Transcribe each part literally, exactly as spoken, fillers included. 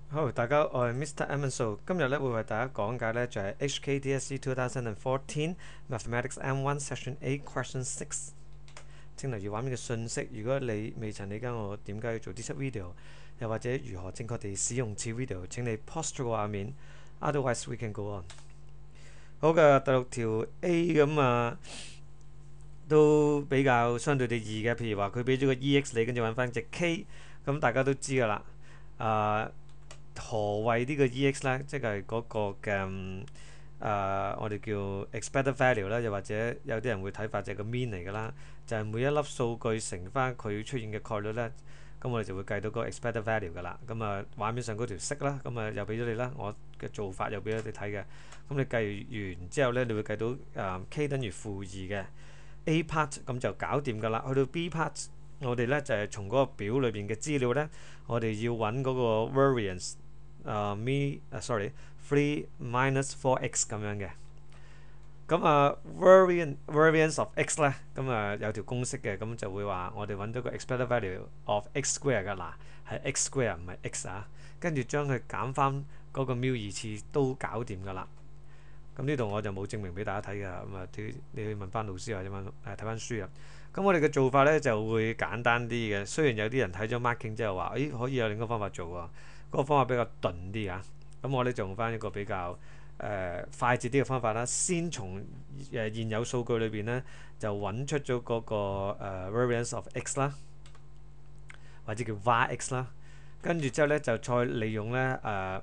好，大家我係 Mister Emerson，今日咧會為大家講解咧就係 H K D S E twenty fourteen Mathematics M one Section eight Question six。請留意畫面嘅信息。如果你未曾理解我點解要做呢輯 video，又或者如何正確地使用此 video，請你 pause 咗個畫面。Otherwise we can go on。好嘅，第六條 A 咁啊，都比較相對地易嘅。譬如話佢俾咗個 E X 你，跟住揾翻隻 K， 咁大家都知㗎啦。啊，何謂呢個 E X 呢？即係嗰個嘅誒、呃，我哋叫 expected value 啦，又或者有啲人會睇法就係個 mean 嚟㗎啦，就係、是、每一粒數據乘翻佢出現嘅概率呢，咁我哋就會計到個 expected value 㗎啦。咁啊，畫面上嗰條式啦，咁啊又俾咗你啦，我嘅做法又俾咗你睇嘅。咁你計完之後呢，你會計到誒、呃、k 等於負二嘅 A part， 咁就搞掂㗎啦。去到 B part， 我哋呢就係、是、從嗰個表裏邊嘅資料呢，我哋要揾嗰個 variance。Uh, me, uh, sorry, three minus four x 咁樣嘅。咁啊 variance variance of x 咧，咁啊有條公式嘅，咁就會話我哋揾到個 expected value of x square 㗎嗱，係 x square 唔係 x 啊。跟住將佢減翻嗰個 μ 二次都搞掂㗎啦。咁呢度我就冇證明俾大家睇㗎，咁啊你去問翻老師或者問誒睇翻書啊。咁我哋嘅做法咧就會簡單啲嘅。雖然有啲人睇咗 marking 之後話，誒可以有另一個方法做啊。嗰個方法比較鈍啲啊，咁我哋就用翻一個比較誒、呃、快捷啲嘅方法啦。先從誒、呃、現有數據裏邊咧，就揾出咗嗰、那個、呃、variance of x 啦，或者叫 var x 啦。跟住之後咧，就再利用咧誒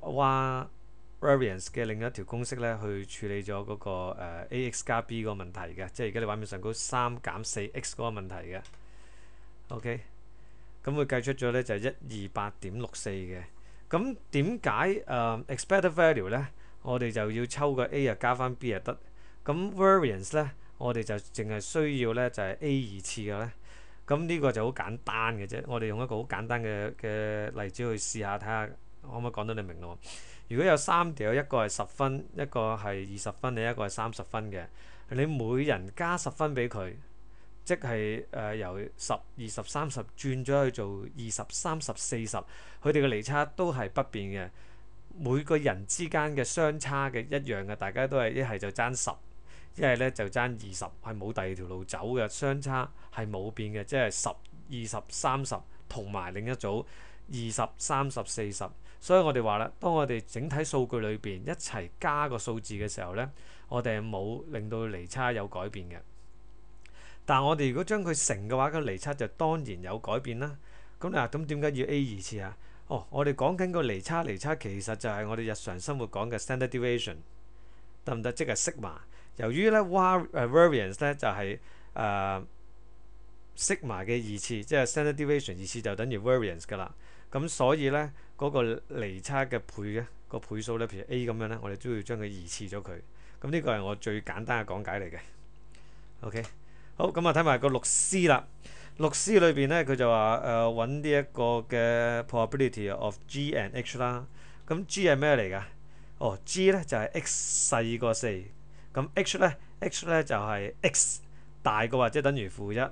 var variance 嘅另一條公式咧，去處理咗嗰、那個、呃、ax 加 b 嗰個問題嘅，即係而家你畫面上嗰三減四 x 嗰個問題嘅。OK。咁佢計出咗咧就係一二八點六四嘅。咁點解誒 expected value 咧？我哋就要抽個 A 啊加翻 B 就得。咁 variance 咧，我哋就淨係需要咧就係 A 二次嘅咧。咁呢個就好簡單嘅啫。我哋用一個好簡單嘅嘅例子去試下，睇下可唔可以講到你明咯。如果有三條，一個係十分，一個係二十分，另一個係三十分嘅，你每人加十分俾佢。即係誒、呃、由十、二十、三十轉咗去做二十、三十、四十，佢哋嘅離差都係不變嘅。每個人之間嘅相差嘅一樣嘅，大家都係一係就爭十，一係咧就爭二十，係冇第二條路走嘅，相差係冇變嘅，即係十、二十、三十同埋另一組二十、三十、四十。所以我哋話啦，當我哋整體數據裏邊一齊加個數字嘅時候咧，我哋係冇令到離差有改變嘅。但係我哋如果將佢乘嘅話，個離差就當然有改變啦。咁嗱，咁點解要 A 二次啊？哦，我哋講緊個離差，離差其實就係我哋日常生活講嘅 standard deviation，得唔得？即係 sigma。由於咧 var variance 咧就係、是、誒、呃、sigma 嘅二次，即係 standard deviation 二次就等於 variance 㗎啦。咁所以咧嗰、那個離差嘅倍嘅個倍數咧，譬如 A 咁樣咧，我哋都要將佢二次咗佢。咁呢個係我最簡單嘅講解嚟嘅。OK。好，咁啊睇埋個六 C 啦。六 C 裏邊咧，佢就話誒揾呢一個嘅 probability of G and H 啦。咁 G 係咩嚟㗎？哦 ，G 咧就係、是、x 細過四。咁 H 咧 ，H 咧就係、是、x 大過或者等於負一。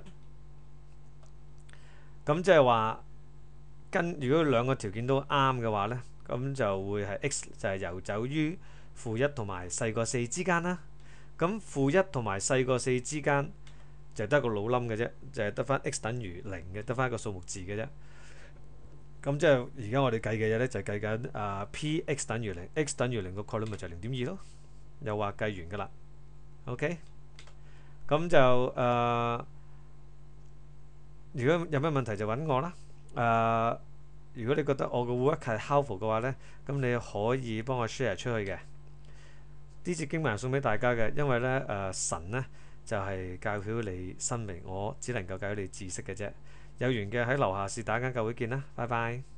咁即係話，跟如果兩個條件都啱嘅話咧，咁就會係 x 就係遊走於負一同埋細過四之間啦。咁負一同埋細過四之間，就得個老冧嘅啫，就係得翻 x 等於零嘅，得翻一個數目字嘅啫。咁即係而家我哋計嘅嘢咧，就係計緊啊 p x 等於零 ，x 等於零個概率咪就係零點二咯。又話計完㗎啦。OK，咁就誒、呃，如果有咩問題就揾我啦。誒、呃，如果你覺得我個 work 係 helpful 嘅話咧，咁你可以幫我 share 出去嘅。呢節經文送俾大家嘅，因為咧誒、呃、神咧。就係教曉你生命，我只能夠教曉你知識嘅啫。有緣嘅喺樓下是打間教會見啦，拜拜。